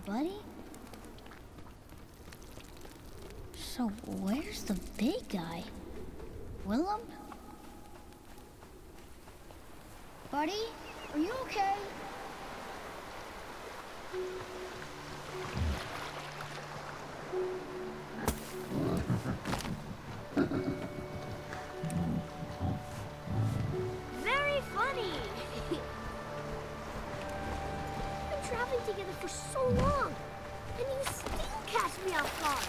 buddy. So where's the big guy? Willem? Buddy, are you okay? Very funny. We've been traveling together for so long, and you still catch me off guard.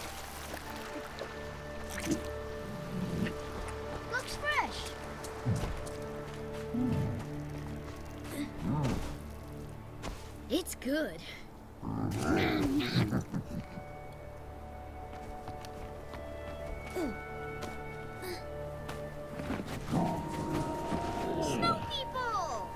Looks fresh. It's good. Snow people!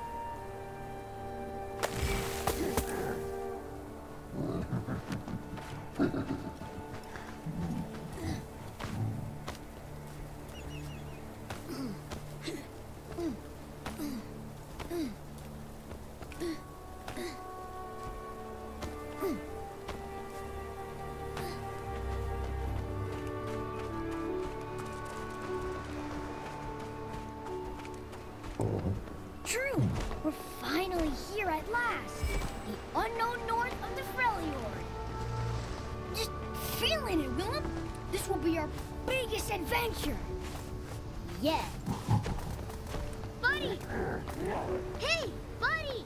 True! We're finally here at last! The unknown north of the Freljord! Just feeling it, Willem! This will be our biggest adventure! Yeah! Buddy! Hey, buddy!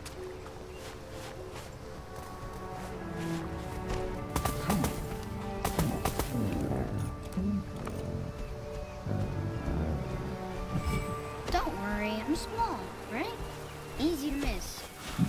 Don't worry, I'm small, right? Easy to miss.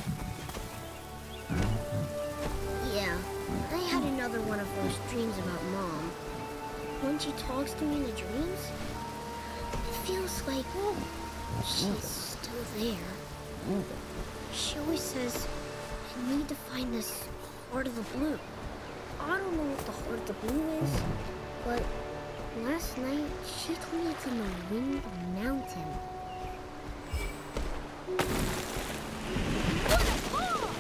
Yeah, I had another one of those dreams about Mom. When she talks to me in the dreams, it feels like she's still there. She always says, I need to find this Heart of the Blue. I don't know what the Heart of the Blue is, but last night she told me it's in the Wind Mountain. What a pull!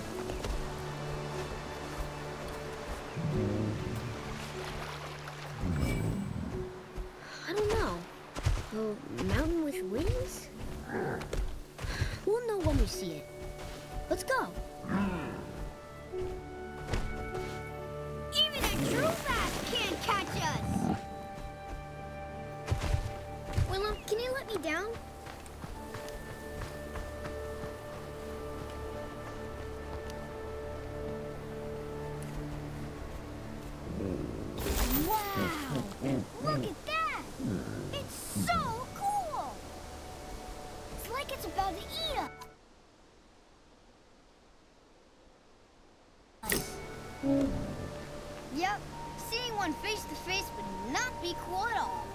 I don't know. A mountain with wings? We'll know when we see it. Let's go. Even a true fast can't catch us! Willem, can you let me down? Wow! Look at that! It's so cool! It's like it's about to eat us! Yep, seeing one face to face would not be cool at all.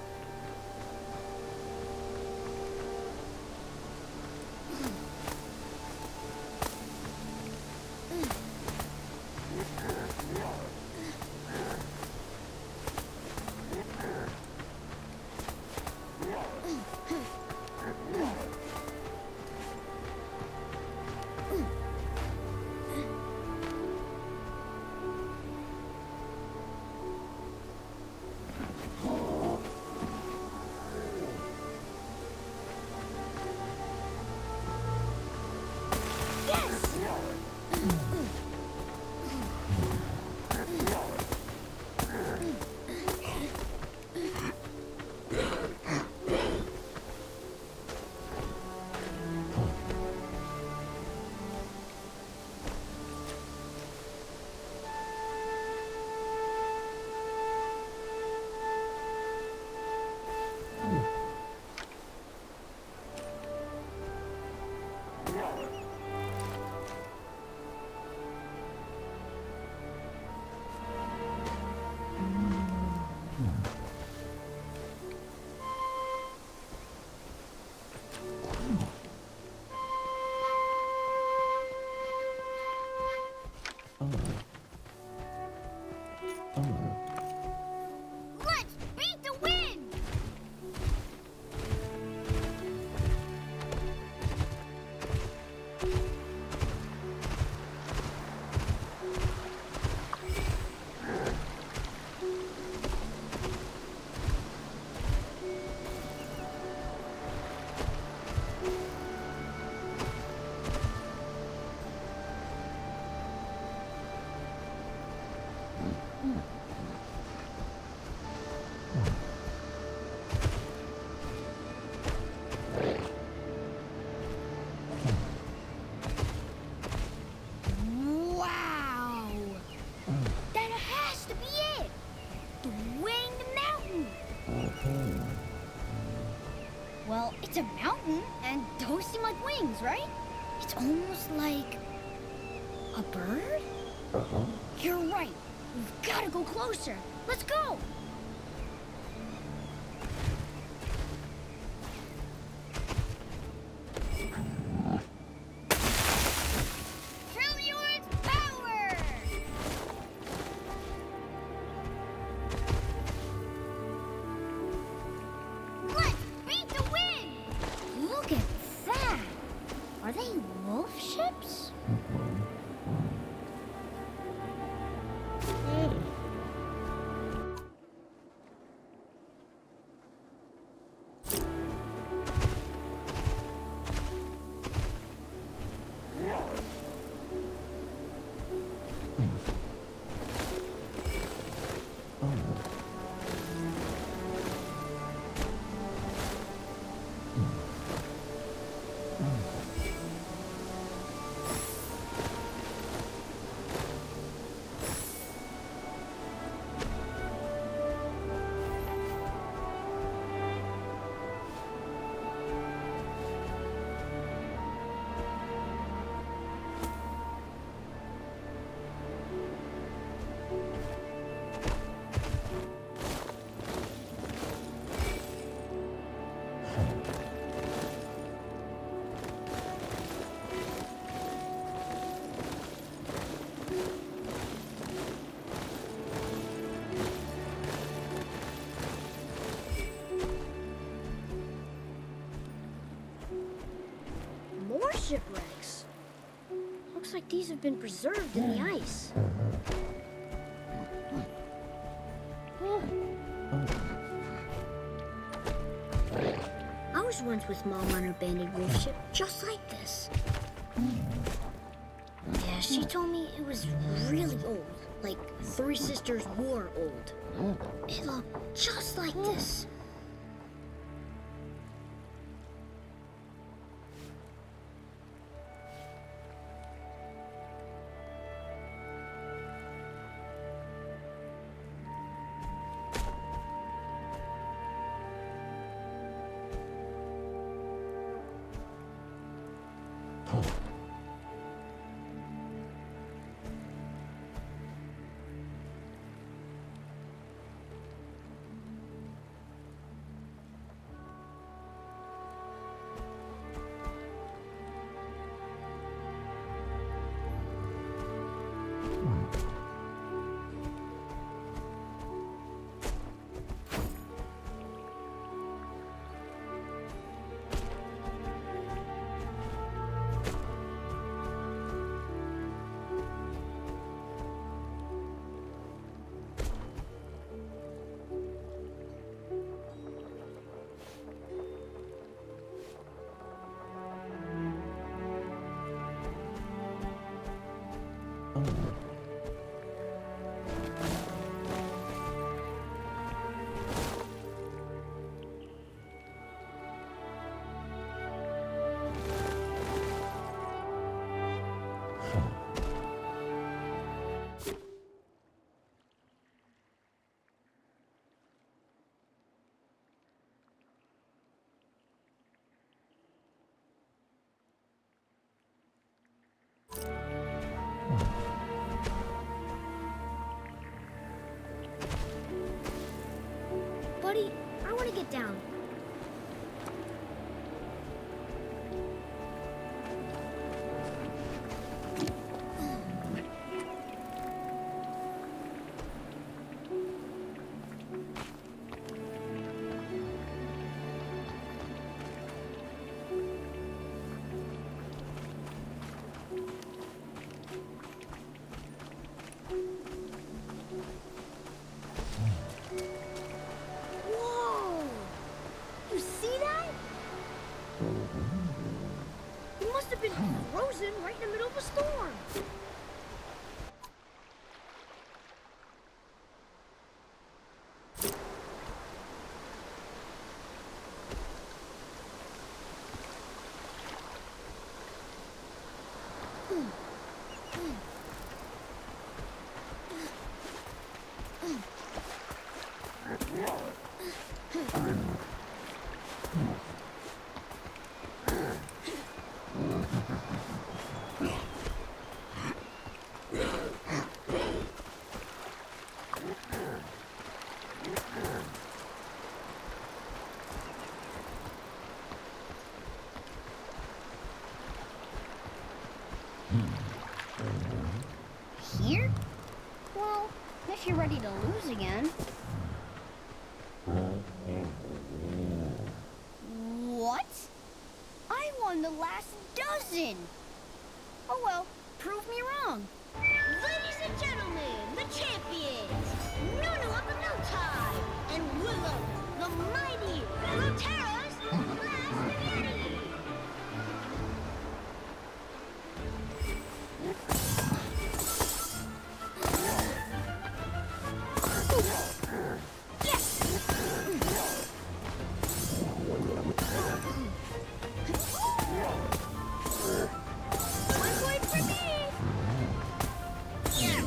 Let's beat the wind! Wow! That has to be it! The Winged Mountain! Well, it's a mountain, and those seem like wings, right? It's almost like a bird? You're right. We've got to go closer. Let's go! Freljord's power! Let's beat the wind! Look at that! Are they wolf ships? More shipwrecks. Looks like these have been preserved in the ice. I was once with Mom on her banded wolf ship, just like this. Yeah, she told me it was really old, like Three Sisters War old. It looked just like this. Buddy, I want to get down. Here? Well, if you're ready to lose again. What? I won the last dozen! Oh well, prove me wrong. Ladies and gentlemen, the champions, Nunu of the New Time, and Willow, the mighty Rotero's last Yeti. One point for me. Yes.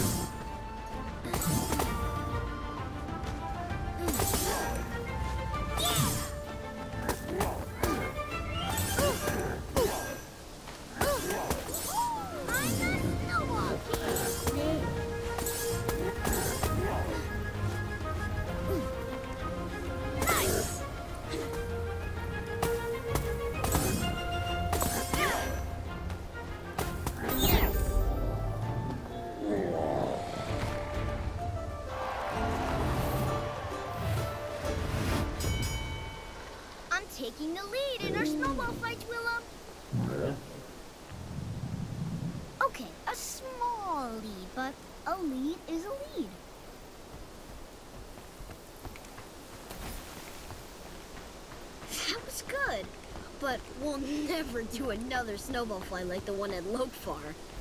I'm taking the lead in our snowball fights, Willow. Okay, a small lead, but a lead is a lead. That was good, but we'll never do another snowball fight like the one at Lokfar.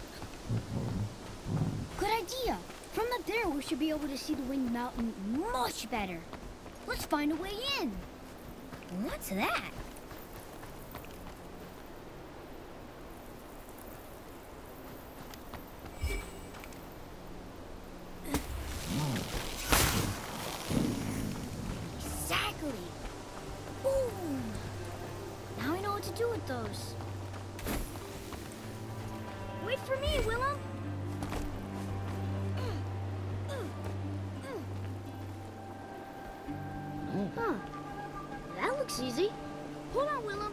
Good idea. From up there, we should be able to see the Winged Mountain much better. Let's find a way in. What's that? Exactly. Boom. Now I know what to do with those. Wait for me, Willow. Huh. That looks easy. Hold on, Willow.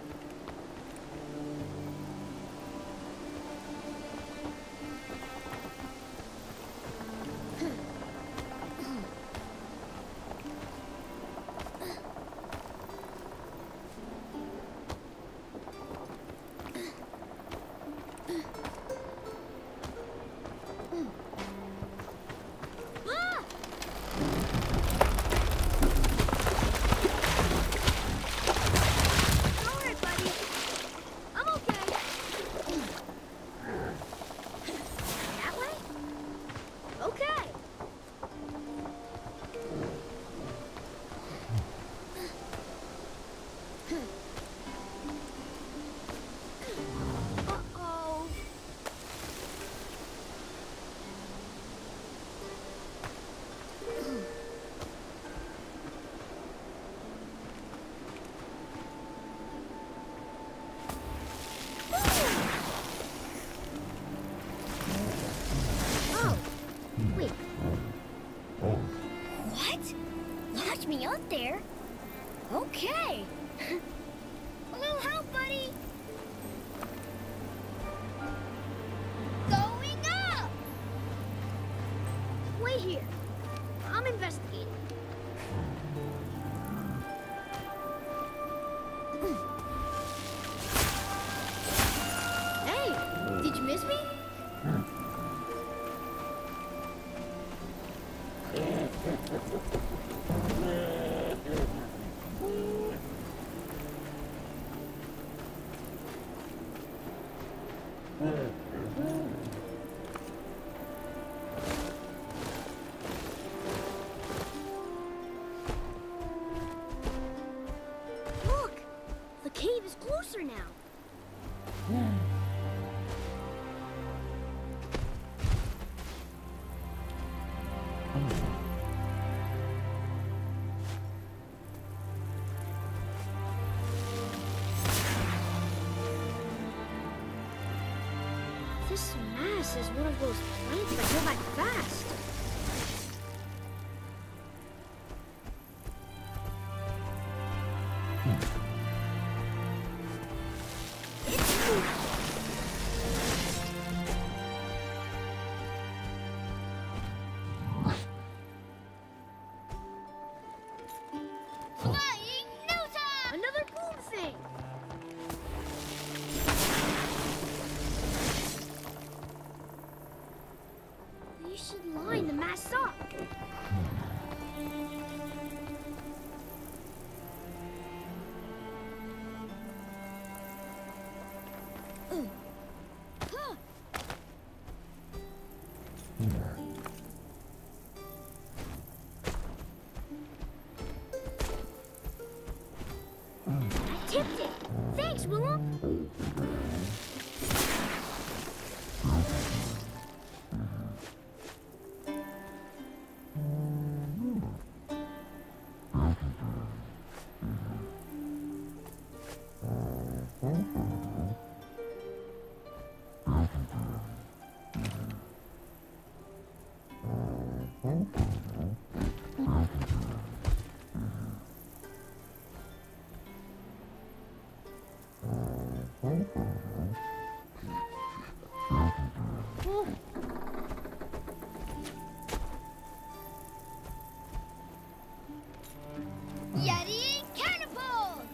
Me up there? Okay. A little help, buddy. Going up! Wait here. I'm investigating. Hey, did you miss me? Look! The cave is closer now. This mass is one of those plants that go back fast. Flying Newton! Another boom thing! You should line the mass up. I tipped it. Thanks, Willem. Yeti catapults!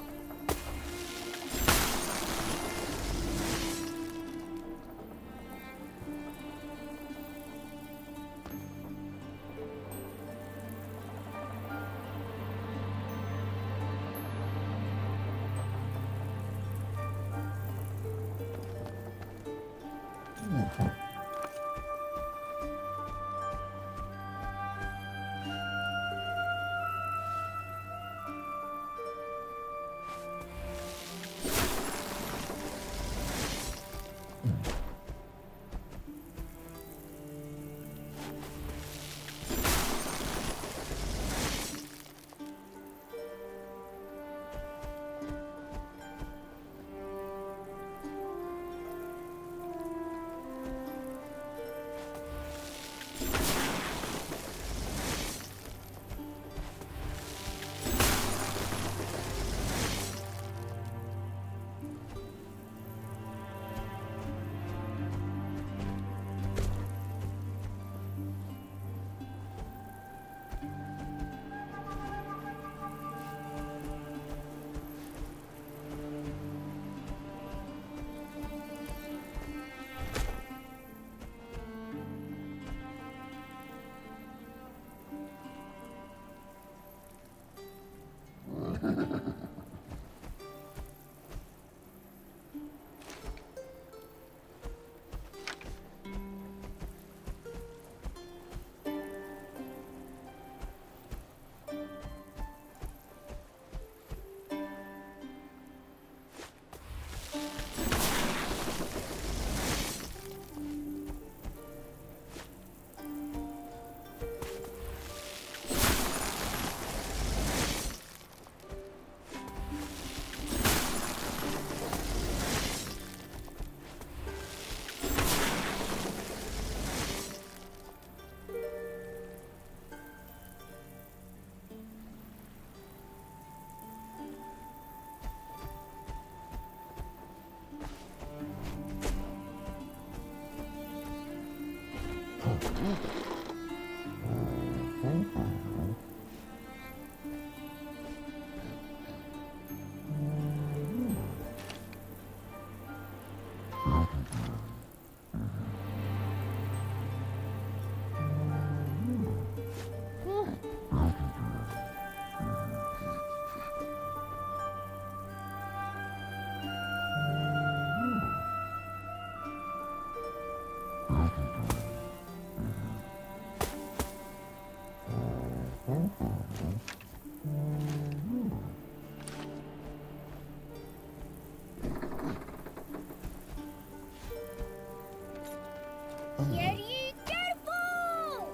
Yeti catapult!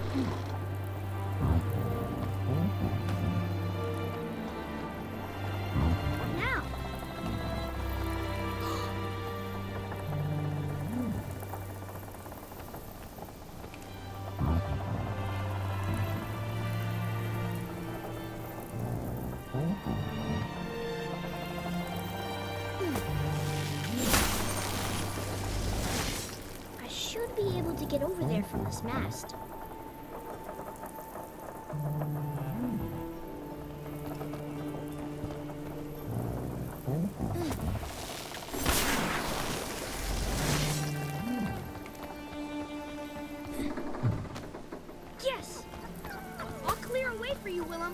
What now? I should be able to get over there from this mast. Yes! I'll clear a way for you, Willem.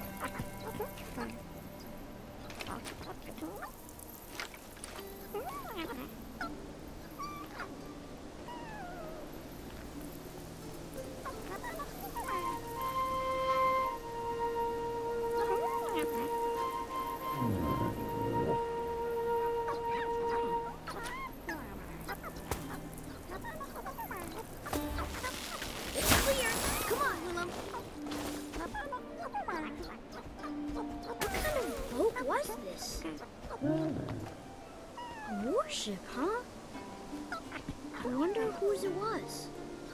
It's clear. Come on, Willem. What kind of boat was this? A warship, huh? I wonder whose it was.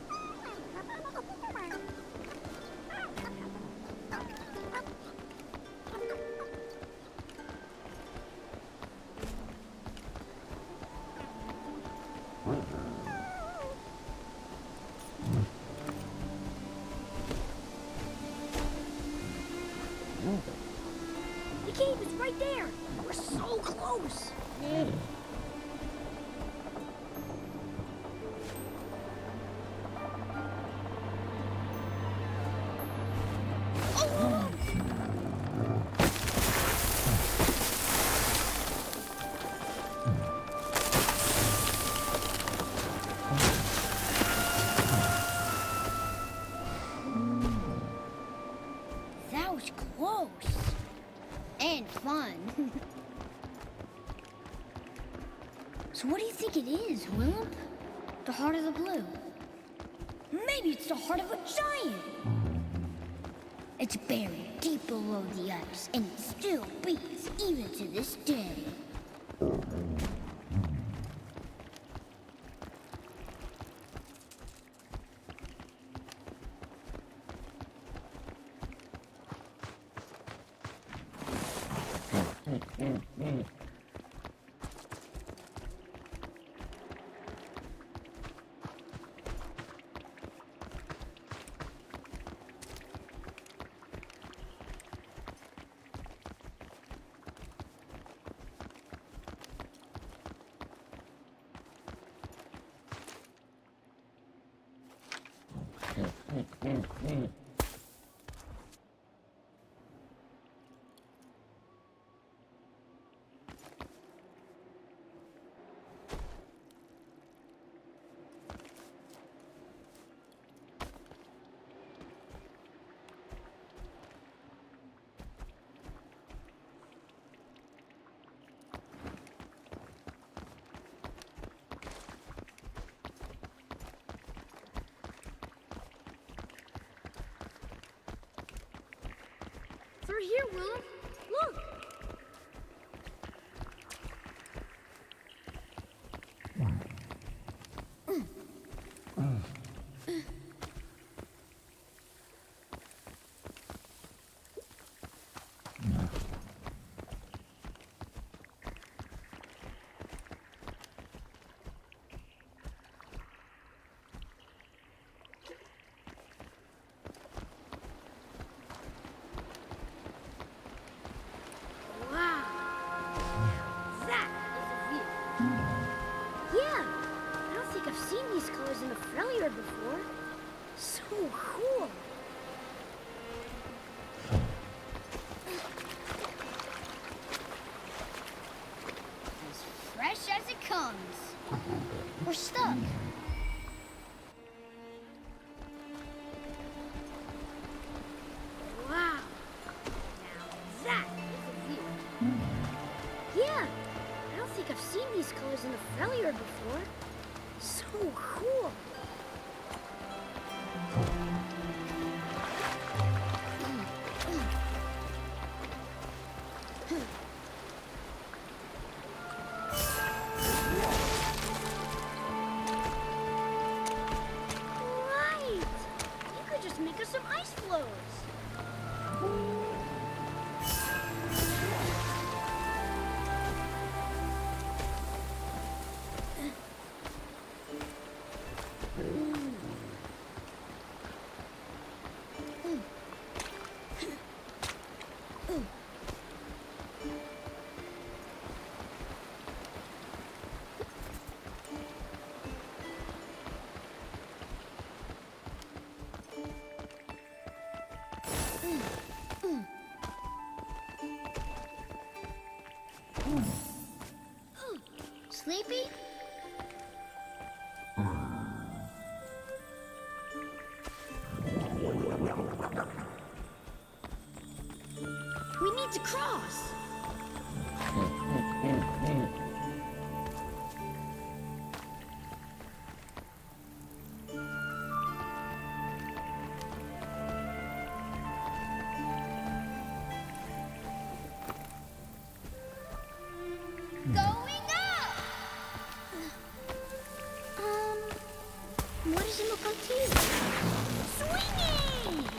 The cave is right there. We're so close. Oh! That was close. And fun. So what do you think it is, Willem? The heart of the blue? Maybe it's the heart of a giant. It's buried deep below the ice, and it still beats even to this day. Through here, Willem. Look. Wow. That is a view. Yeah. I don't think I've seen these colors in the Freljord before. So cool. As fresh as it comes. We're stuck. Wow. Now that is a view. Yeah. I don't think I've seen these colors in the Freljord before. So cool. We need to cross. Going up! What does it look like to you? Swinging!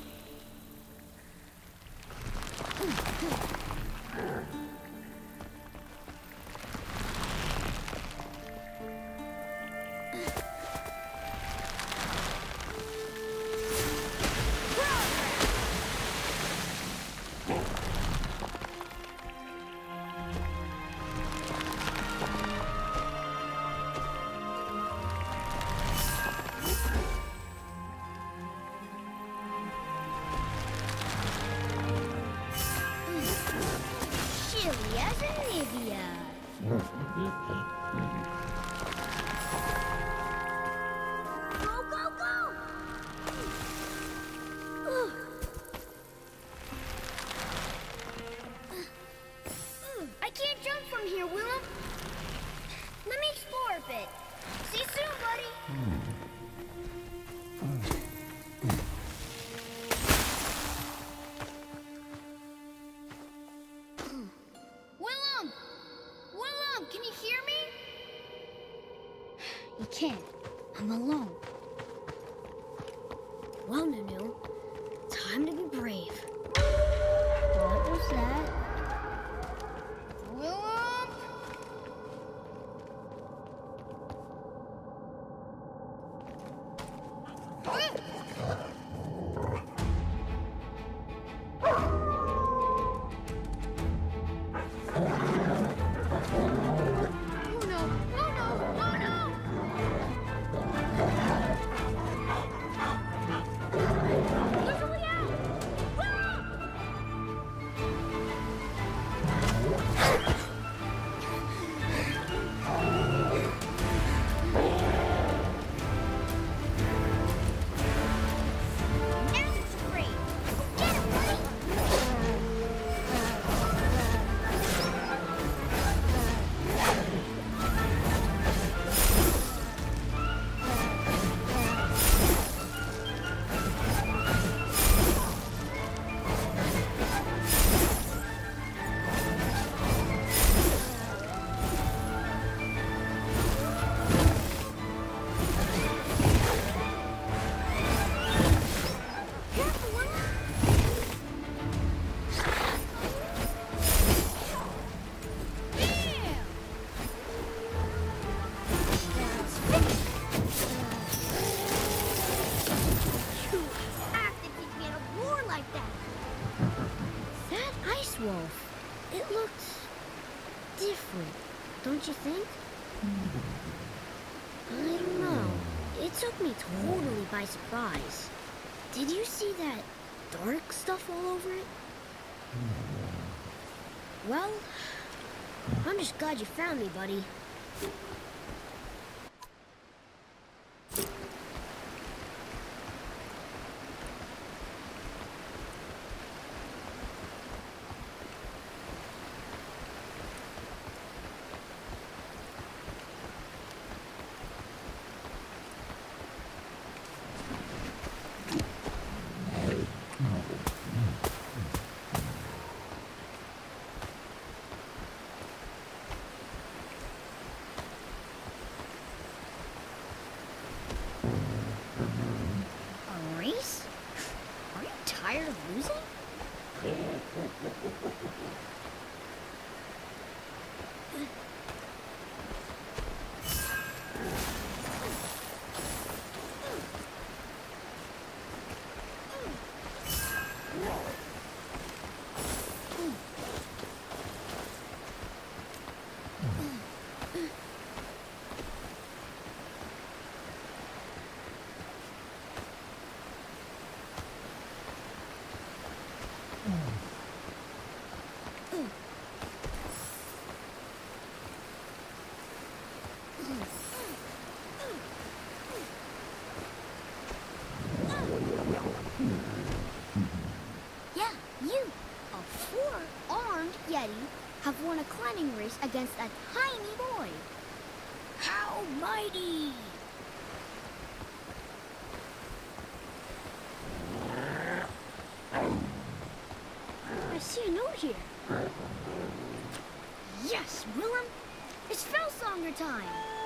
Chilly as a Nivea. Go, go, go! I can't jump from here, Willem. Let me explore a bit. See you soon, buddy. Willem! Willem, can you hear me? You can't. I'm alone. Well, Nunu, time to be brave. What was that? Willem? Oh no! Oh no! Oh no! There's a way out! Willem! Now it's free! Get it, buddy! Careful, Willem! Bam! You have to teach me how to roar like that. That ice wolf, it looks different, don't you think? I don't know. It took me totally by surprise. Did you see that dark stuff all over it? Well, I'm just glad you found me, buddy. A race? Are you tired of losing? against a tiny boy. How mighty! I see a note here. Yes, Willem! It's Fellsonger time!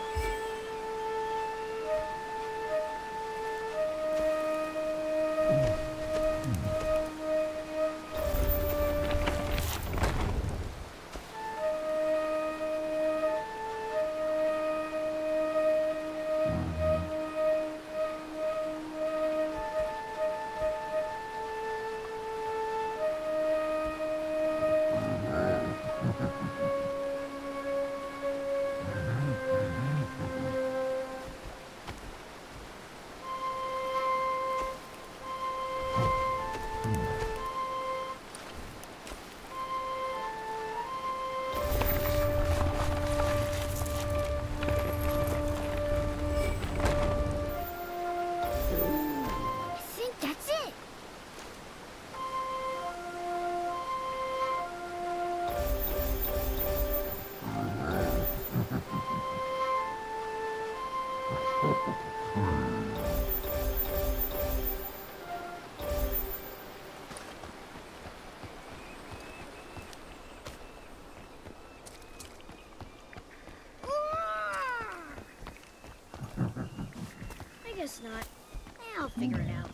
I guess not. I'll figure it out.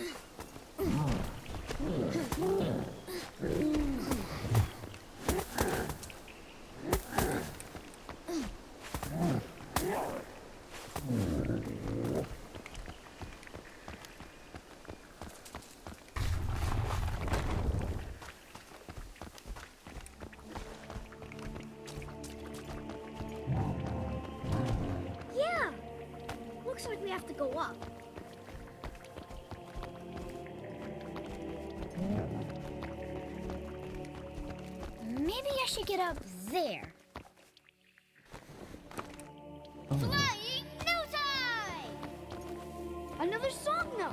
Yeah! Looks like we have to go up. Maybe I should get up there. Flying Newseye! Another song note!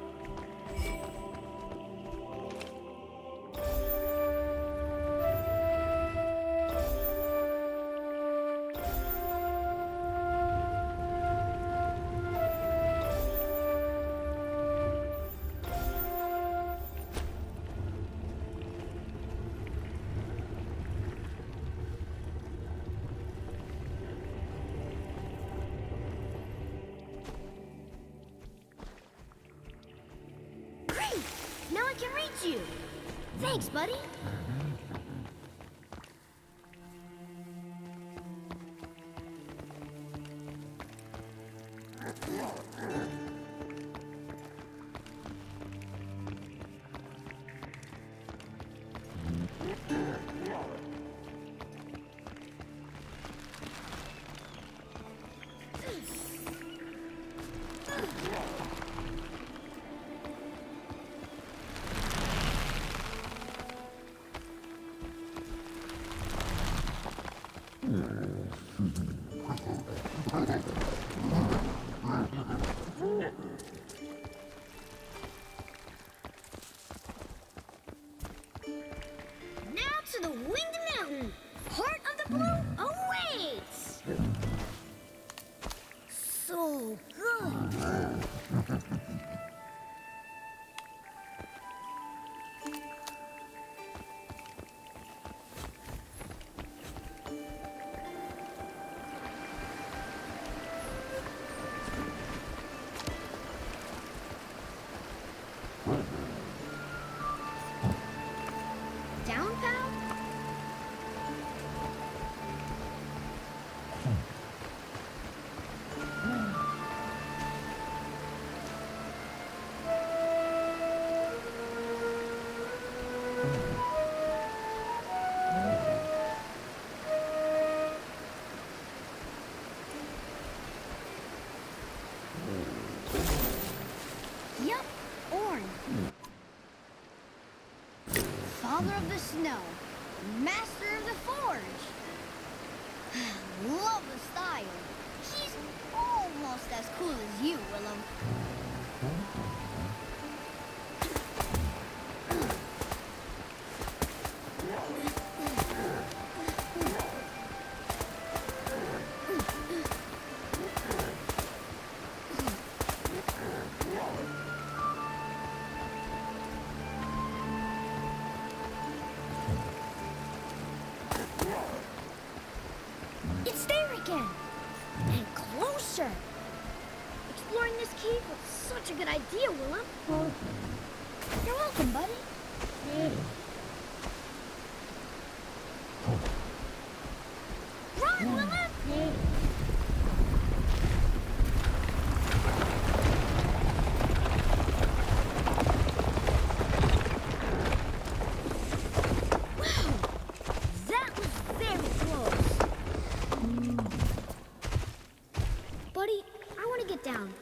Now I can reach you. Thanks, buddy. Now to the Winged Mountain! Heart of the Blue awaits! So good! Down, pal? Yup, Orn. Father of the Snow, Master of the Forge. Love the style. He's almost as cool as you, Willem. a good idea, Willem. You're welcome, buddy. Run, Willem! That was very close. Buddy, I want to get down.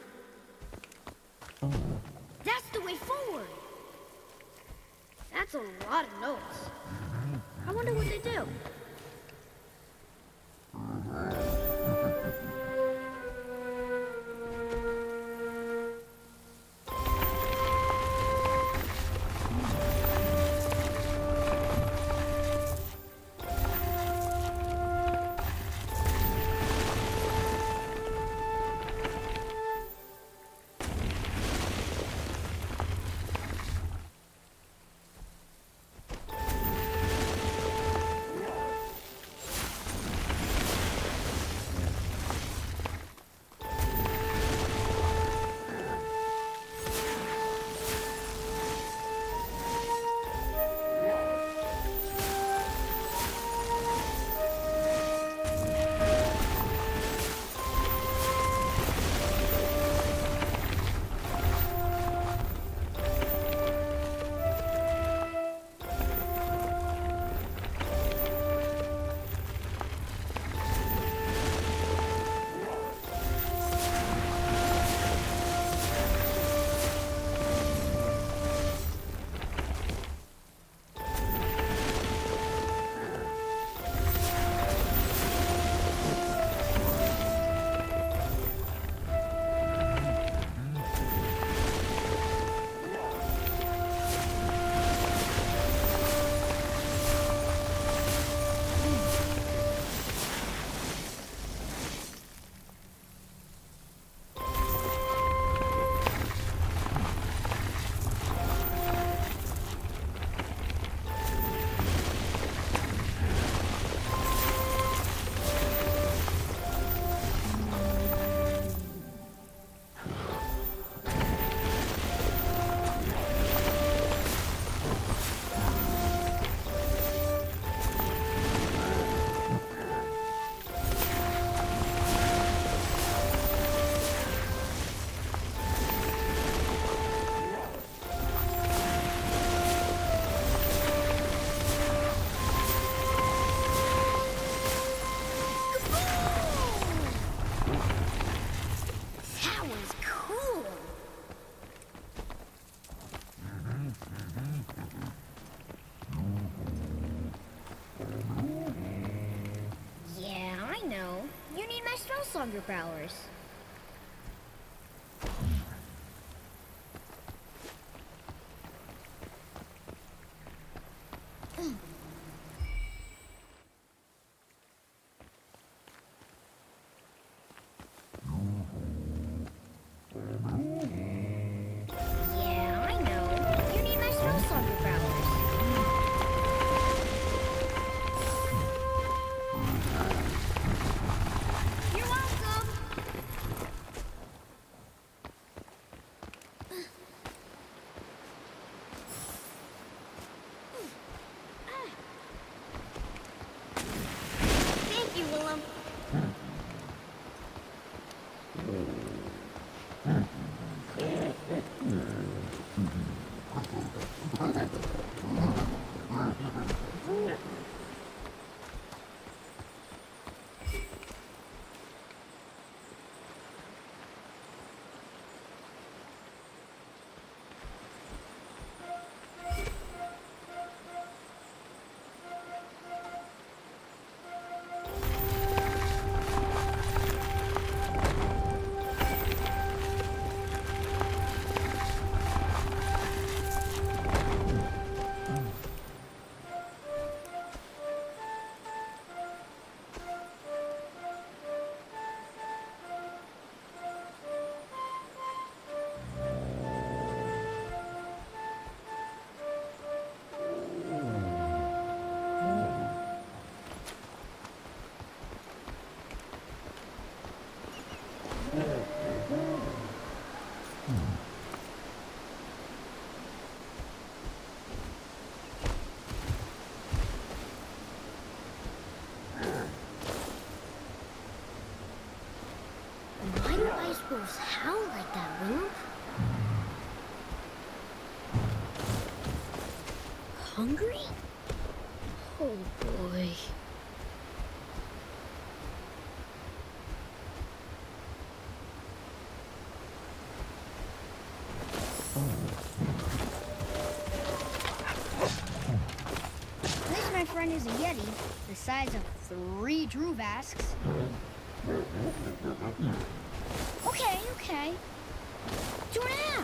That's the way forward. That's a lot of notes. I wonder what they do. That was cool. Yeah, I know. You need my Spellslonger powers. Yeah, I know. You need my Spellslonger powers. You're welcome. At least my friend is a Yeti, the size of 3 Druvasks. Okay, okay. 2.5.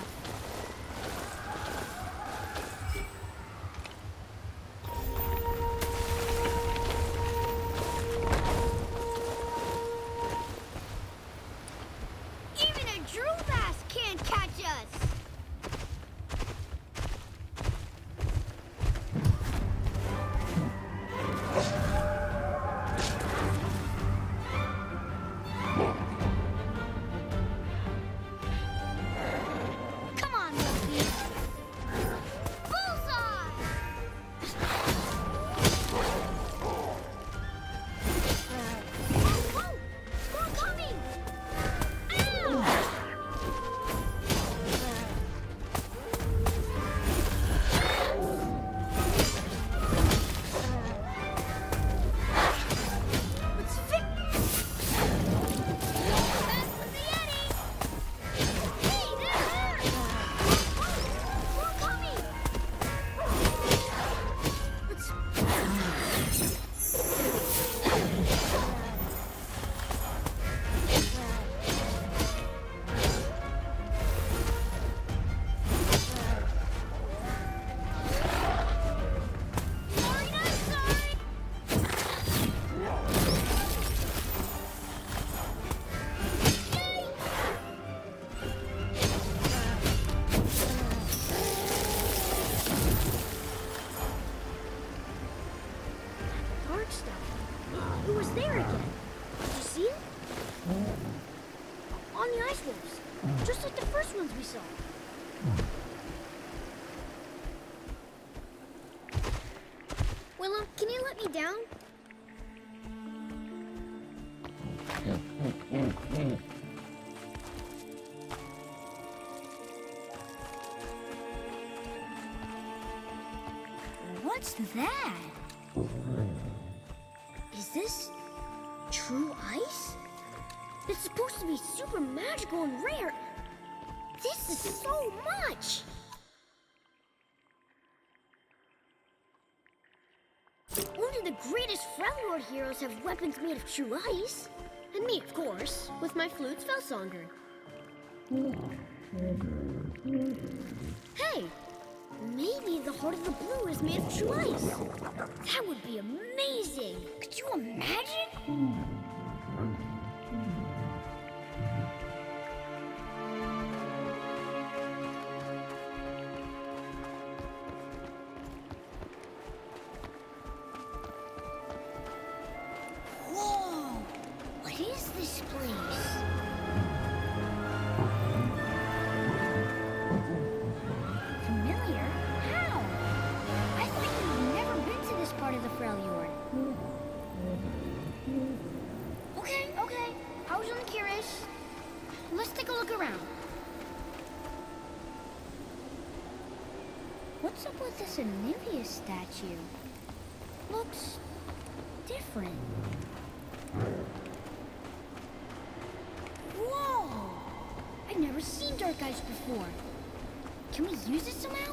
Even a Druvask can't catch us! Come on, Wolfie. Bullseye! Whoa! More coming! Ow! Let's fix. That's the Yeti! Hey, they're there! More coming! Let's. Sorry, not sorry! Dark stuff. It was there again. Did you see it? On the ice wolves. Just like the first ones we saw. Willow, can you let me down? What's that? Is this true ice? It's supposed to be super magical and rare. This is so much! Only the greatest Freljord heroes have weapons made of true ice. And me, of course, with my flute's Felsonger. Hey! Maybe the Heart of the Blue is made of true ice. That would be amazing! Could you imagine? Whoa! What is this place? Familiar? How? I thought you'd never been to this part of the Freljord. Okay, okay. I was only curious. Let's take a look around. What's up with this Anivia statue? Looks different. Whoa! I've never seen dark ice before. Can we use it somehow?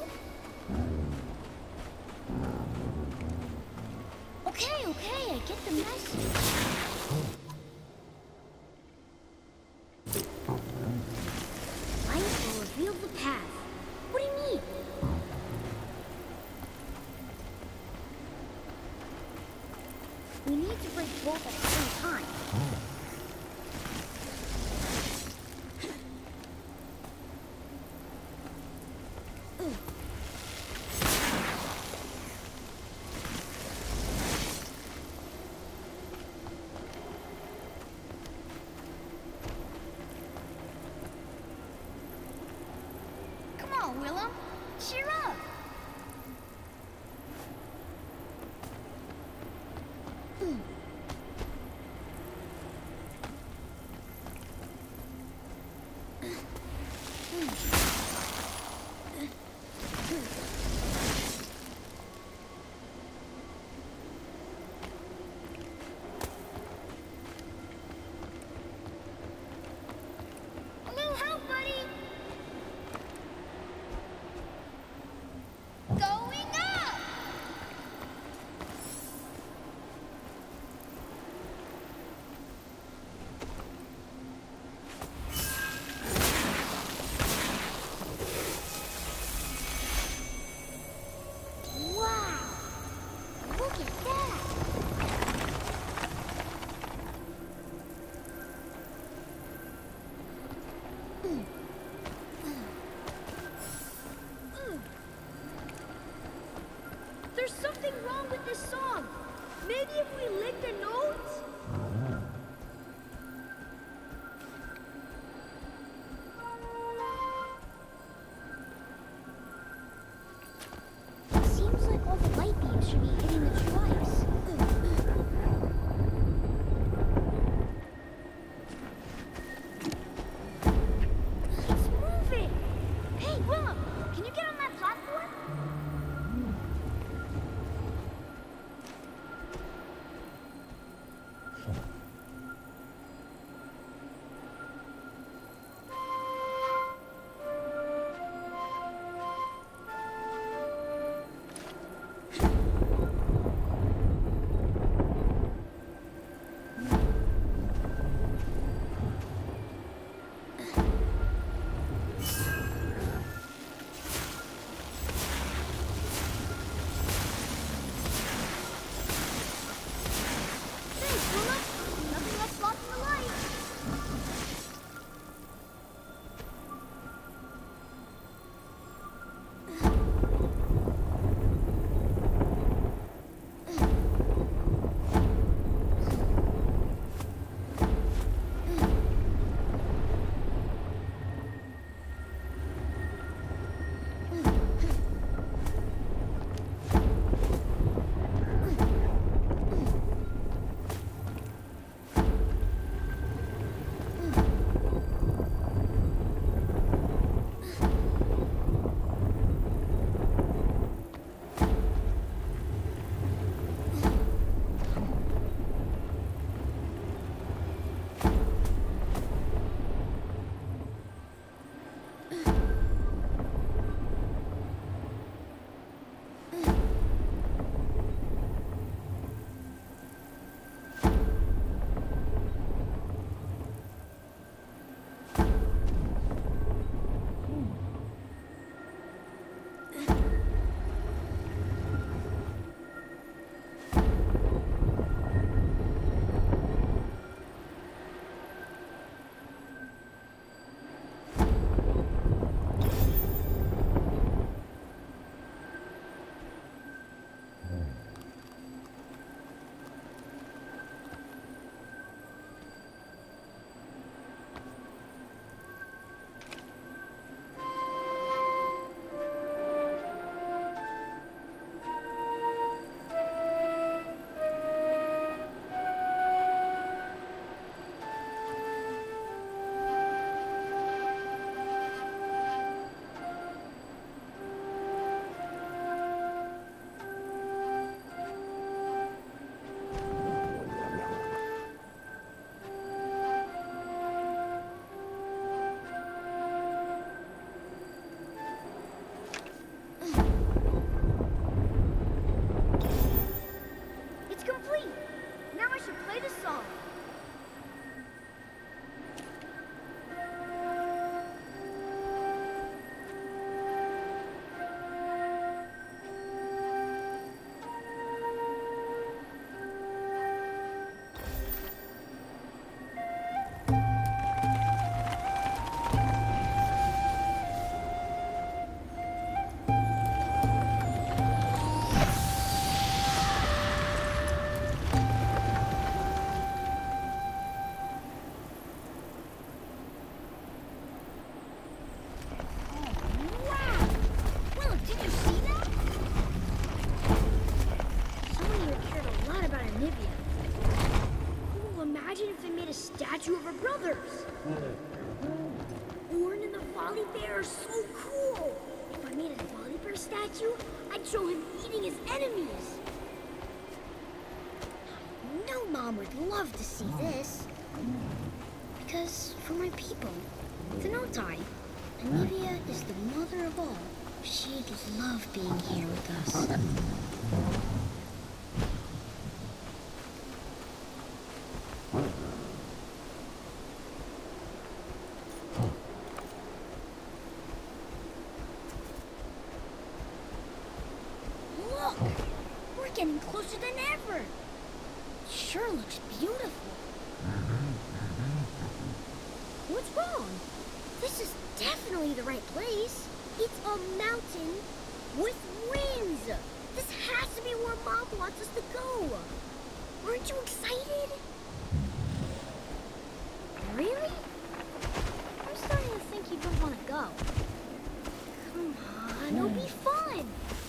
Okay, okay, I get the message. Light will reveal the path. What do you mean? We need to break both at the same time. Come on, Willem. Cheer up. A little help, buddy. about this song. Maybe if we lick the notes? It seems like all the light beams should be hitting the trikes. It's moving! Hey, Willem! Can you get on that platform? Nothing else blocking the light. Statue of her brothers. Orn and the Folly Bear are so cool. If I made a Folly Bear statue, I'd show him eating his enemies. I know Mom would love to see this. Because for my people, the Notai, Anivia is the mother of all. She'd love being here with us. Look! We're getting closer than ever. It sure looks beautiful. What's wrong? This is definitely the right place. It's a mountain with wings. This has to be where Mom wants us to go. Aren't you excited? Really? I'm starting to think you don't want to go. Come on, it'll be fun.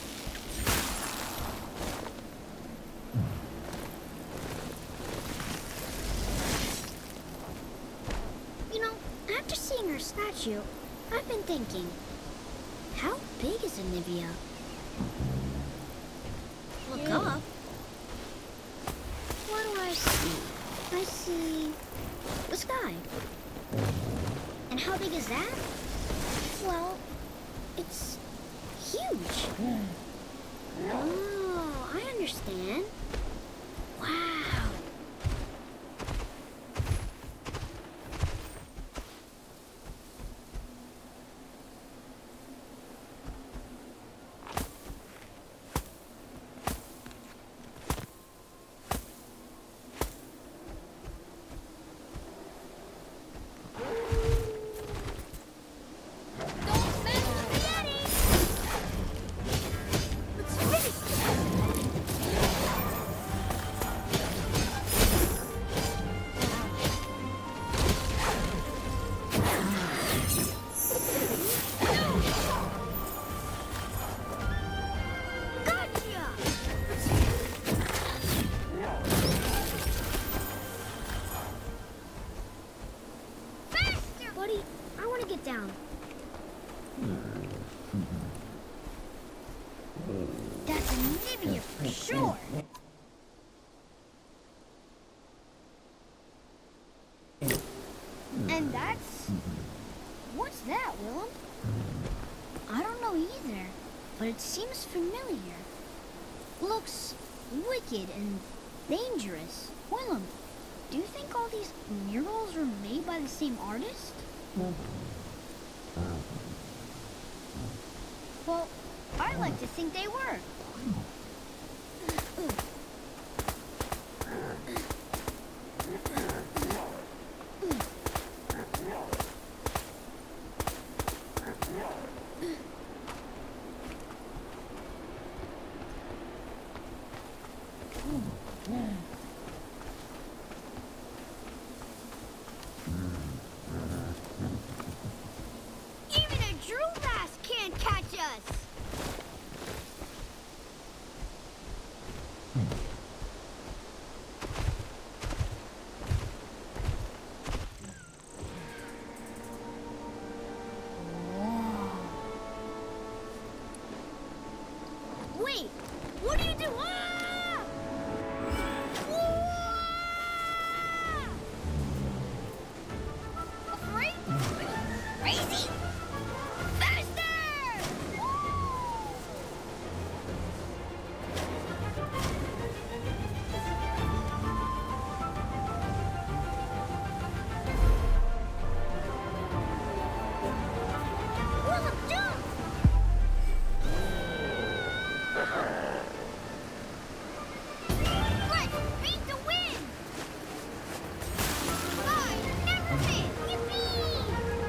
You know, after seeing her statue, I've been thinking, how big is Anivia? Look up. What do I see? I see the sky. And how big is that? Well, it's huge. Oh, I understand. Wow. Down. That's Anivia for sure. And that's... What's that, Willem? I don't know either, but it seems familiar. Looks wicked and dangerous. Willem, do you think all these murals are made by the same artist? Well, I like to think they were. Even a Droobass can't catch us! Wait, what do you do? Ah! Afraid? Crazy? Faster! Willem, jump! Let's beat the wind! I never win! Yippee!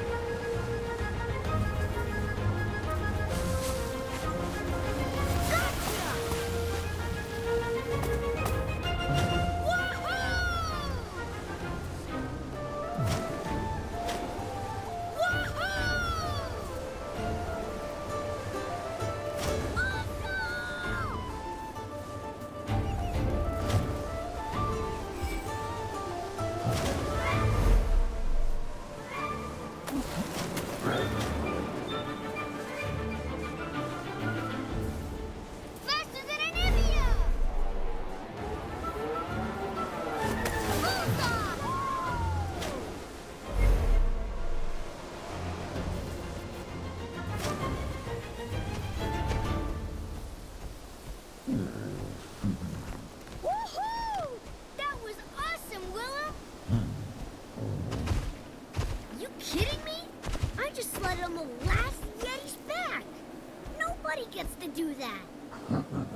Gotcha! Faster than Anivia! Bullseye! Woohoo! That was awesome, Willem! You kidding me? I just sledded on the last Yeti's back! Nobody gets to do that!